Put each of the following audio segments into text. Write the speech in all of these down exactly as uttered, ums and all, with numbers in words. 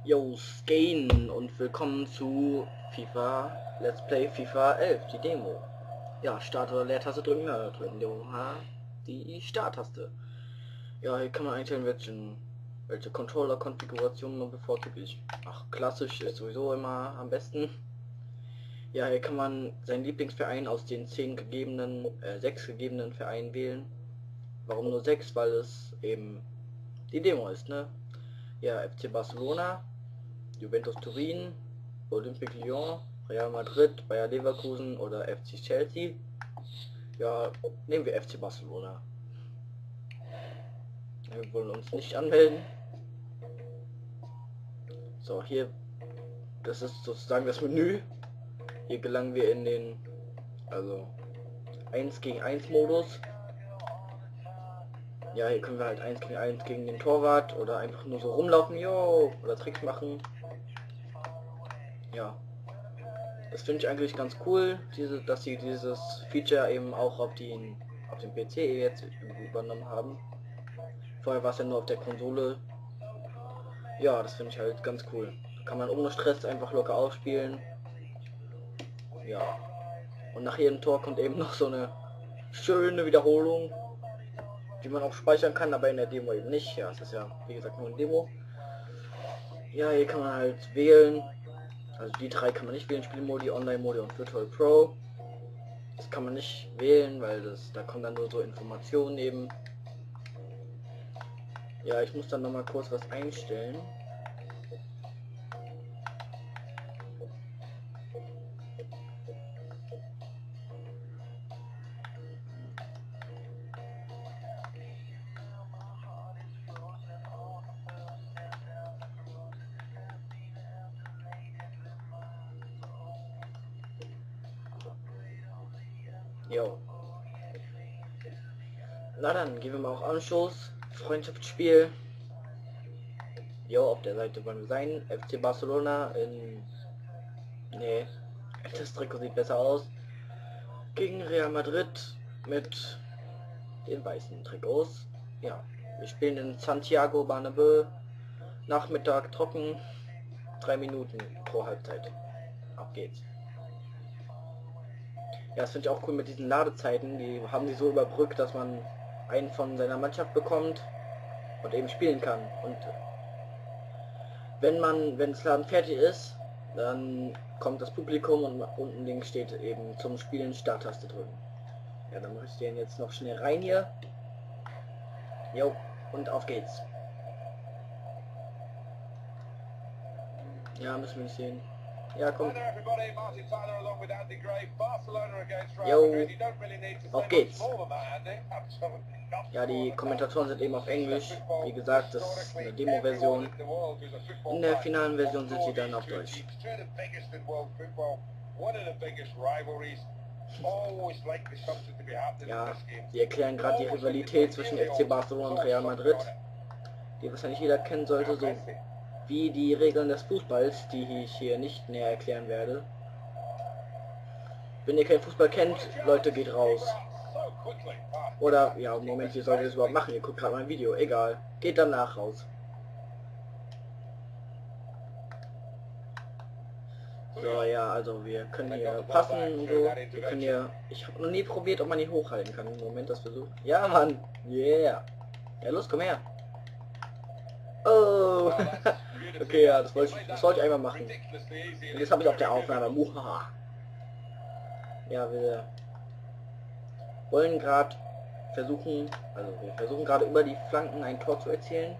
Yo, Skane und willkommen zu FIFA Let's Play FIFA elf, die Demo. Ja, Start oder Leertaste drücken, ja, drücken ja, die Starttaste. Ja, hier kann man einstellen, welchen, welche Controller-Konfiguration man bevorzugt. Ich, ach, klassisch ist sowieso immer am besten. Ja, hier kann man seinen Lieblingsverein aus den zehn gegebenen, äh, sechs gegebenen Vereinen wählen. Warum nur sechs? Weil es eben die Demo ist, ne? Ja, F C Barcelona, Juventus Turin, Olympique Lyon, Real Madrid, Bayer Leverkusen oder F C Chelsea. Ja, nehmen wir F C Barcelona. Wir wollen uns nicht anmelden. So, hier, das ist sozusagen das Menü. Hier gelangen wir in den, also eins gegen eins Modus. Ja, hier können wir halt eins gegen eins gegen den Torwart oder einfach nur so rumlaufen, yo, oder Tricks machen. Ja, das finde ich eigentlich ganz cool, diese, dass sie dieses Feature eben auch auf den auf dem P C jetzt übernommen haben. Vorher war es ja nur auf der Konsole. Ja, das finde ich halt ganz cool. Da kann man ohne Stress einfach locker ausspielen. Ja, und nach jedem Tor kommt eben noch so eine schöne Wiederholung, die man auch speichern kann, aber in der Demo eben nicht. Ja, es ist ja wie gesagt nur eine Demo. Ja, hier kann man halt wählen. Also die drei kann man nicht wählen, Spielmodi, Online-Modi und Virtual Pro. Das kann man nicht wählen, weil das da kommen dann nur so Informationen eben. Ja, ich muss dann noch mal kurz was einstellen. Jo. Na dann, gehen wir mal auf Anschluss. Freundschaftsspiel. Jo, auf der Seite wollen wir sein. F C Barcelona in... Nee, das Trikot sieht besser aus. Gegen Real Madrid mit den weißen Trikots. Ja, wir spielen in Santiago Bernabéu. Nachmittag trocken. Drei Minuten pro Halbzeit. Ab geht's. Ja, das finde ich auch cool mit diesen Ladezeiten. Die haben sie so überbrückt, dass man einen von seiner Mannschaft bekommt und eben spielen kann. Und wenn man, wenn das Laden fertig ist, dann kommt das Publikum und unten links steht eben zum Spielen Starttaste drücken. Ja, dann mache ich den jetzt noch schnell rein hier. Jo, und auf geht's. Ja, müssen wir nicht sehen. Ja, komm. Jo, auf geht's. Ja, die Kommentatoren sind eben auf Englisch. Wie gesagt, das ist eine Demo-Version. In der finalen Version sind sie dann auf Deutsch. Ja, die erklären gerade die Rivalität zwischen F C Barcelona und Real Madrid, die wahrscheinlich jeder kennen sollte, so wie die Regeln des Fußballs, die ich hier nicht näher erklären werde. Wenn ihr keinen Fußball kennt, Leute, geht raus. Oder, ja, im Moment, wie sollt ihr das überhaupt machen? Ihr guckt gerade mein Video, egal. Geht danach raus. So, ja, also wir können hier passen und so. Wir können hier... Ich habe noch nie probiert, ob man die hochhalten kann. Im Moment das versucht. Ja, Mann. Yeah. Ja, los, komm her. Oh. Okay, ja, das wollte ich, das wollte ich einmal machen. Und jetzt habe ich auf der Aufnahme. Muhaha. Ja, wir wollen gerade versuchen, also wir versuchen gerade über die Flanken ein Tor zu erzielen.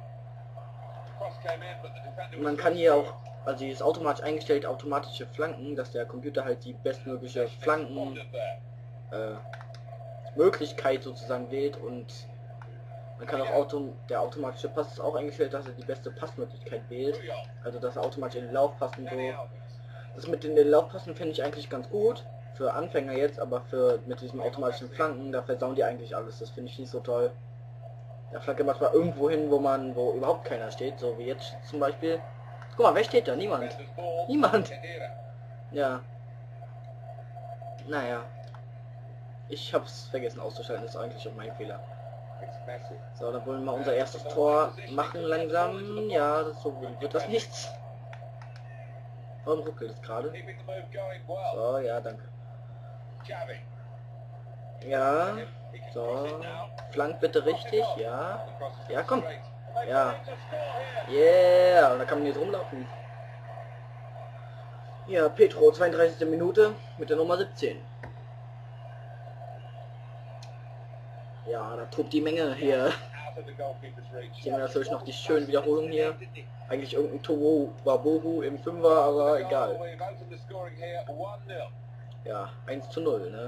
Man kann hier auch, also hier ist automatisch eingestellt, automatische Flanken, dass der Computer halt die bestmögliche Flanken äh, Möglichkeit sozusagen wählt, und man kann auch Auto, der automatische Pass ist auch eingestellt, dass er die beste Passmöglichkeit wählt, also dass er automatisch in den Lauf passt und so. Das mit den Laufpassen finde ich eigentlich ganz gut für Anfänger jetzt, aber für mit diesem automatischen Flanken, da versauen die eigentlich alles. Das finde ich nicht so toll. Da flanke manchmal irgendwo hin, wo man, wo überhaupt keiner steht, so wie jetzt zum Beispiel. Guck mal, wer steht da? Niemand. Niemand. Ja. Naja. Ich hab's vergessen auszuschalten, das ist eigentlich auch mein Fehler. So, dann wollen wir mal unser erstes Tor machen langsam. Ja, das, so wird das nichts. Warum ruckelt es gerade? So, ja, danke. Ja, so. Flank bitte richtig, ja. Ja, komm. Ja. Yeah, und da kann man jetzt rumlaufen. Ja, Petro, zweiunddreißigste Minute mit der Nummer siebzehn. Ja, da tobt die Menge hier. Sehen wir natürlich noch die schönen Wiederholungen hier. Eigentlich irgendein Tohu Wabohu im Fünfer, aber egal. Ja, eins zu null, ne?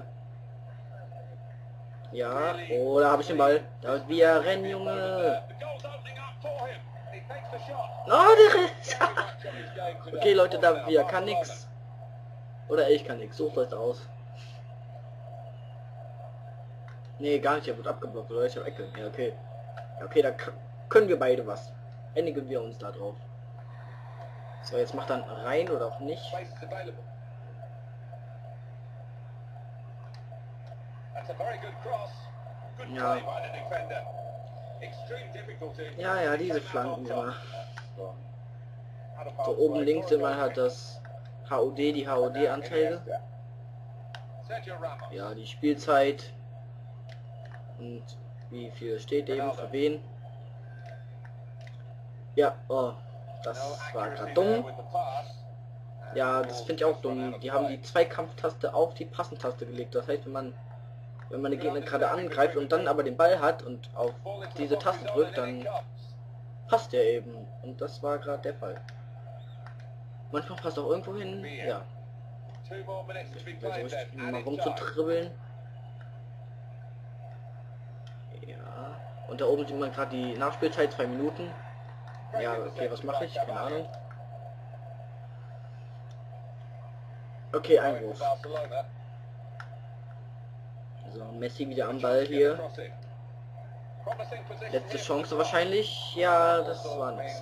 Ja, oh, da habe ich den Ball. Da wird wir rennen, Junge. Oh, der rennt. Okay, Leute, da wir kann nix. Oder ich kann nix. Sucht euch aus. Nee, gar nicht. Er wird abgeblockt. Oder ich habe Ecke. Ja, okay. Ja, okay, da können wir beide was. Einigen wir uns da drauf. So, jetzt macht dann rein oder auch nicht. Ja. Ja, ja, diese Flanken immer. So. So, oben links sind man halt das H O D, die H O D-Anzeige. Ja, die Spielzeit. Und wie viel steht eben, für wen. Ja, oh, das war gerade dumm. Ja, das finde ich auch dumm. Die haben die Zweikampftaste auf die Passentaste gelegt. Das heißt, wenn man wenn man den Gegner gerade angreift und dann aber den Ball hat und auf diese Taste drückt, dann passt der eben. Und das war gerade der Fall. Manchmal passt auch irgendwo hin. Ja. Ich versuche mal rumzutribbeln. Ja. Und da oben sieht man gerade die Nachspielzeit, zwei Minuten. Ja, okay, was mache ich? Keine Ahnung. Okay, Einwurf. So, Messi wieder am Ball hier. Letzte Chance wahrscheinlich. Ja, das war nichts.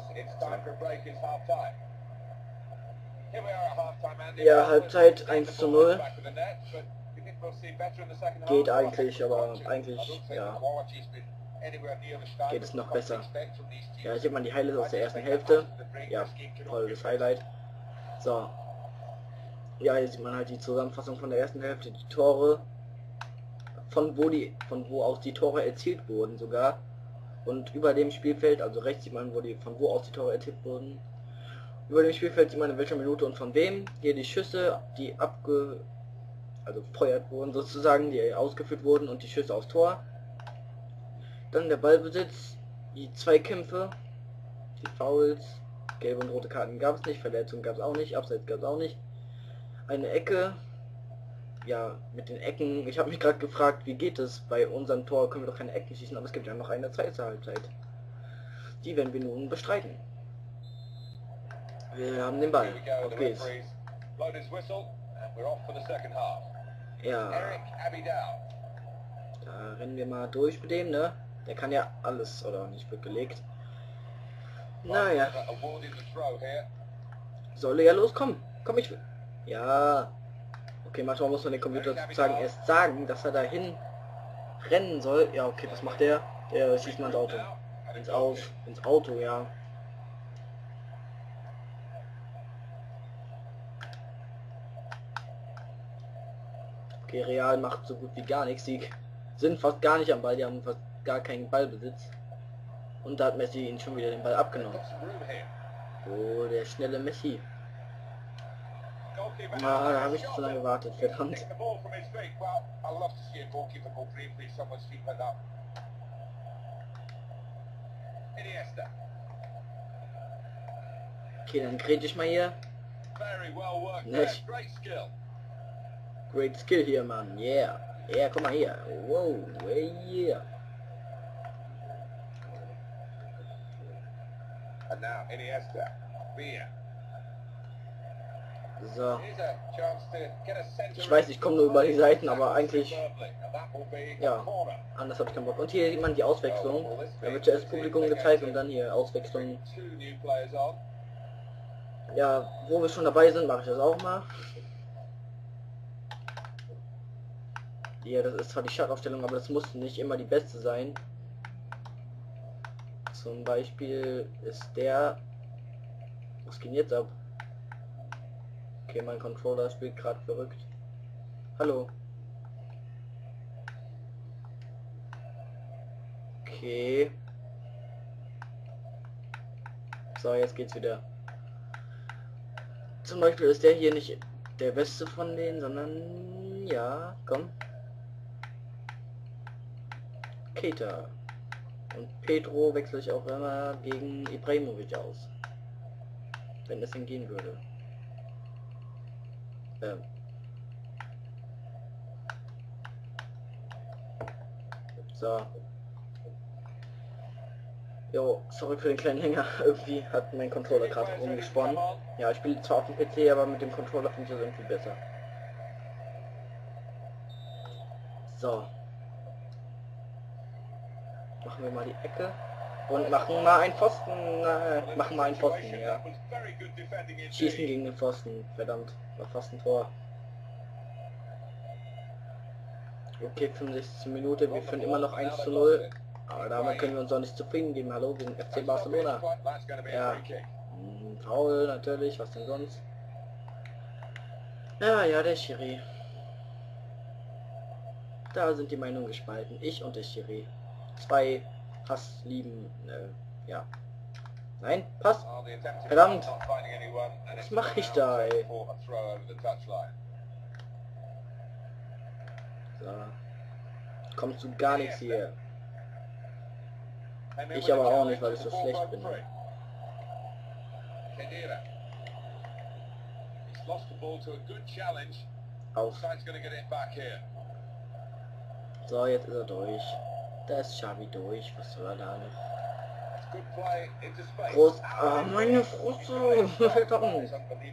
Ja, Halbzeit eins zu null. Geht eigentlich, aber eigentlich, ja, geht es noch besser. Ja, hier sieht man die Highlights aus der ersten Hälfte. Ja, volles Highlight. So. Ja, hier sieht man halt die Zusammenfassung von der ersten Hälfte, die Tore. Von wo die, von wo aus die Tore erzielt wurden sogar. Und über dem Spielfeld, also rechts sieht man, wo die, von wo aus die Tore erzielt wurden. Über dem Spielfeld sieht man in welcher Minute und von wem. Hier die Schüsse, die abge, also feuert wurden sozusagen, die ausgeführt wurden und die Schüsse aufs Tor. Dann der Ballbesitz, die Zweikämpfe, die Fouls, gelbe und rote Karten gab es nicht, Verletzungen gab es auch nicht, Abseits gab es auch nicht. Eine Ecke. Ja, mit den Ecken, ich habe mich gerade gefragt, wie geht es? Bei unserem Tor können wir doch keine Ecken schießen, aber es gibt ja noch eine zweite Halbzeit. Die werden wir nun bestreiten. Wir haben den Ball. Auf geht's. Ja. Da rennen wir mal durch mit dem, ne? Der kann ja alles, oder nicht, wird gelegt. Naja. Soll er ja loskommen? Komm, ich will. Ja. Okay, manchmal muss man den Computer sozusagen erst sagen, dass er dahin rennen soll. Ja, okay, was macht der? Der schießt mal ins Auto. Ins Aus, ins Auto, ja. Okay, Real macht so gut wie gar nichts. Die sind fast gar nicht am Ball, die haben fast gar keinen Ballbesitz. Und da hat Messi ihn schon wieder den Ball abgenommen. Oh, der schnelle Messi. Ah, da habe ich zu lange gewartet, verdammt. Okay, dann kriege ich mal hier. Nicht. Great skill hier, Mann. Yeah. Yeah, komm mal hier. Wow, yeah. And now Iniesta. Villa. So. Ich weiß, ich komme nur über die Seiten, aber eigentlich, ja, anders habe ich keinen Bock. Und hier sieht man die Auswechslung. Da wird zuerst Publikum gezeigt und dann hier Auswechslung. Ja, wo wir schon dabei sind, mache ich das auch mal. Ja, das ist zwar die Startaufstellung, aber das muss nicht immer die beste sein. Zum Beispiel ist der... Was geht jetzt ab? Okay, mein Controller spielt gerade verrückt. Hallo. Okay. So, jetzt geht's wieder. Zum Beispiel ist der hier nicht der beste von denen, sondern ja, komm. Keita. Und Pedro wechsle ich auch immer gegen Ibrahimovic aus. Wenn es denn gehen würde. Ähm. So. Jo, sorry für den kleinen Hänger. Irgendwie hat mein Controller gerade rumgesponnen. Ja, ich spiele zwar auf dem P C, aber mit dem Controller finde ich das irgendwie besser. So. Machen wir mal die Ecke. Und machen mal einen Pfosten. Äh, machen mal einen Pfosten, ja. Schießen gegen den Pfosten. Verdammt, war fast ein Tor. Okay, fünfundsechzigste Minute, wir führen immer noch eins zu null. Aber damit können wir uns auch nicht zufrieden geben. Hallo, wir sind F C Barcelona. Ja, hm, Foul natürlich, was denn sonst? Ja, ja, der Schiri. Da sind die Meinungen gespalten. Ich und der Schiri. Zwei Hasslieben, äh, ja. Nein, Pass. Verdammt. Was mache ich da, ey? So. Kommst du gar nichts hier. Ich aber auch nicht, weil ich so schlecht bin. Auf. So, jetzt ist er durch. Da ist Xavi durch. Was soll er da nicht? Groß. Oh, meine Fresse. Verdammt.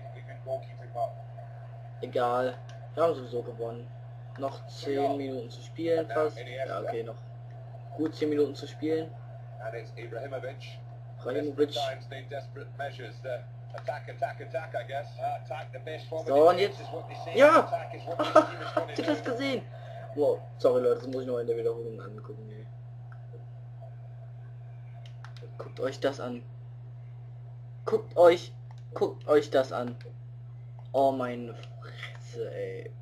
Egal. Wir haben sowieso gewonnen. Noch zehn Minuten zu spielen fast. Ja, okay, noch gut zehn Minuten zu spielen. Ibrahimovic. So, und jetzt... Ja! Habt ihr das gesehen? Wow, sorry Leute, das muss ich noch in der Wiederholung angucken. Nee. Guckt euch das an. Guckt euch... Guckt euch das an. Oh meine Fresse, ey.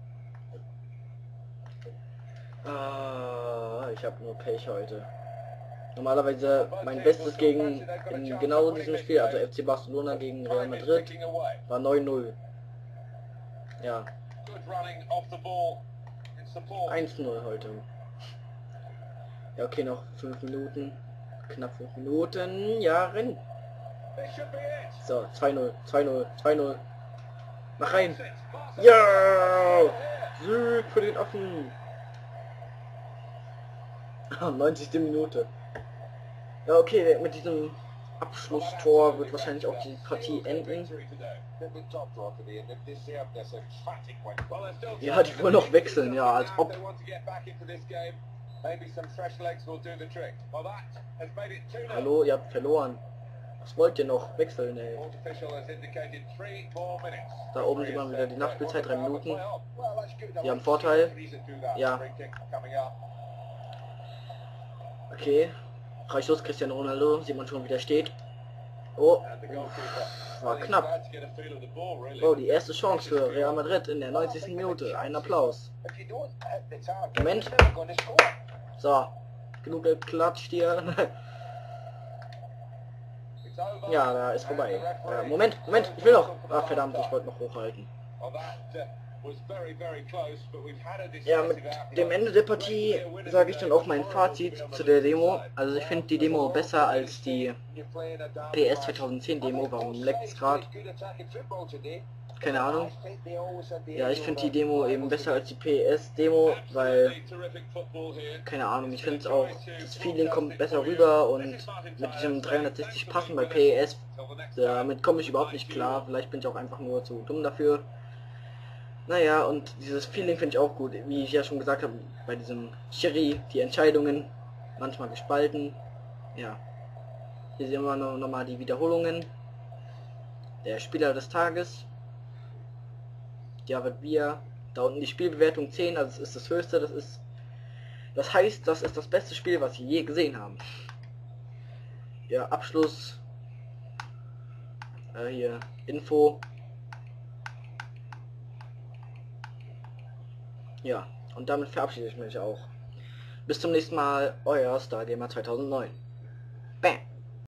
Ah, ich habe nur Pech heute. Normalerweise mein Bestes gegen in genau diesem Spiel, also F C Barcelona gegen Real Madrid, war neun null. Ja. eins null heute. Ja, okay, noch fünf Minuten. Knapp fünf Minuten. Ja, renn. So, zwei null, zwei null, zwei null. Mach rein. Ja! Sieg für den Affen. neunzigste Minute. Ja, okay, mit diesem Abschlusstor wird wahrscheinlich auch die Partie enden. Ja, die wollen noch wechseln, ja, als ob. Hallo, ihr habt verloren. Was wollt ihr noch? Wechseln, ey. Da oben sieht man wieder die Nachspielzeit, drei Minuten. Wir haben Vorteil. Ja. Okay. Freischuss Cristiano Ronaldo, sieht man schon, wie der steht. Oh, war knapp. Oh, die erste Chance für Real Madrid in der neunzigsten Minute. Ein Applaus. Moment. So, genug geklatscht hier. Ja, da ist vorbei. Äh, Moment, Moment, ich will noch. Ach verdammt, ich wollte noch hochhalten. Ja, mit dem Ende der Partie sage ich dann auch mein Fazit zu der Demo. Also ich finde die Demo besser als die P S zwanzig zehn Demo. Warum leckt es gerade? Keine Ahnung. Ja, ich finde die Demo eben besser als die P S Demo, weil, keine Ahnung, ich finde es auch, das Feeling kommt besser rüber und mit diesem dreihundertsechzig Passen bei P S, damit komme ich überhaupt nicht klar. Vielleicht bin ich auch einfach nur zu dumm dafür. Naja, und dieses Feeling finde ich auch gut, wie ich ja schon gesagt habe, bei diesem Schiri, die Entscheidungen, manchmal gespalten. Ja, hier sehen wir noch, noch mal die Wiederholungen. Der Spieler des Tages, David Villa, da unten die Spielbewertung zehn, also das ist das höchste, das ist, das heißt, das ist das beste Spiel, was Sie je gesehen haben. Ja, Abschluss, äh, hier, Info, Ja, und damit verabschiede ich mich auch. Bis zum nächsten Mal, euer Stargamer zweitausendneun. Bam!